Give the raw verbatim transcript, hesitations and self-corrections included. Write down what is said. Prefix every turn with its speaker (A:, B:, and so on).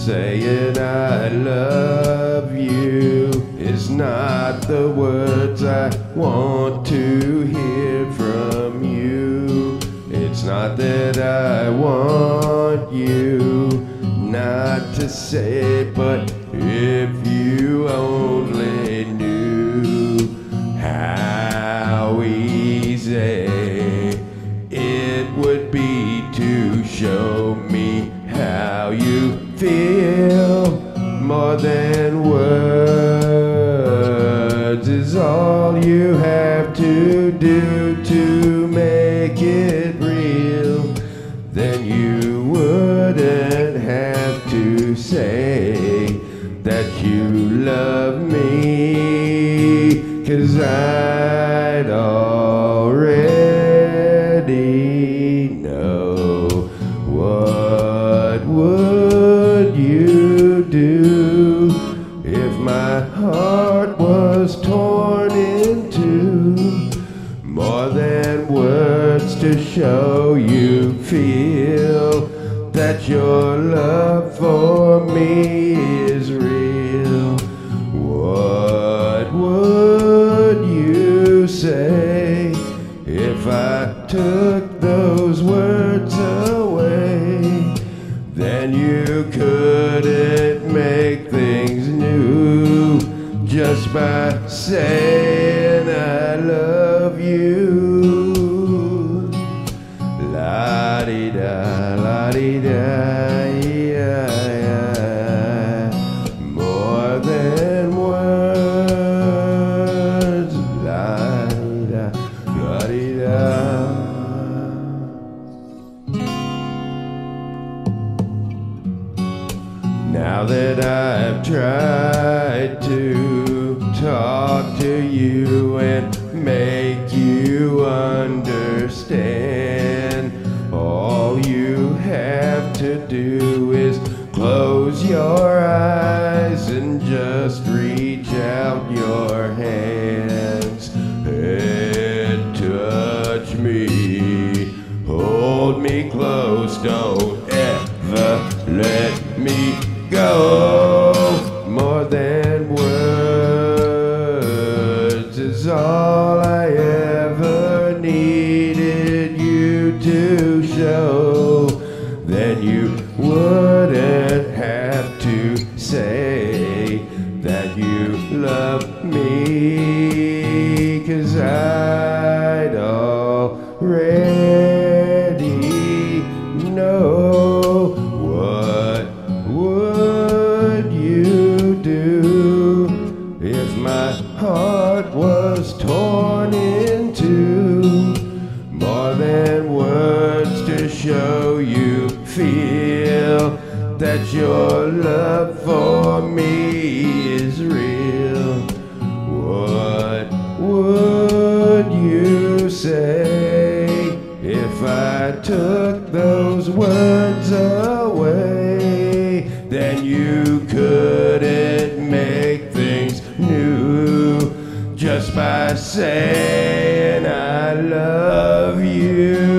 A: Saying I love you is not the words I want to hear from you. It's not that I want you not to say, but if you only knew how easy it would be to show me how you feel. More than words is all you have to do to make it real. Then you wouldn't have to say that you love me, 'cause I'd already know. What would you do if my heart was torn in two? More than words to show you feel that your love for me is real. What would you say if I took those words away? Then you couldn't make things new just by saying I love you. La-dee-da, la-dee-da, yeah. More than words. La-dee-da, la-dee-da. Now that I've tried to talk to you and make you understand, all you have to do is close your eyes and just reach out your hands and touch me. Hold me close, don't ever let me go. More than words is all I ever needed you to show. Then you wouldn't have to say that you love me, 'cause I'd already know. What would you do if my heart was torn in two? More than words to show you feel that your love for me is real. What would you say if I took those words away? Then you couldn't make things new just by saying I love you.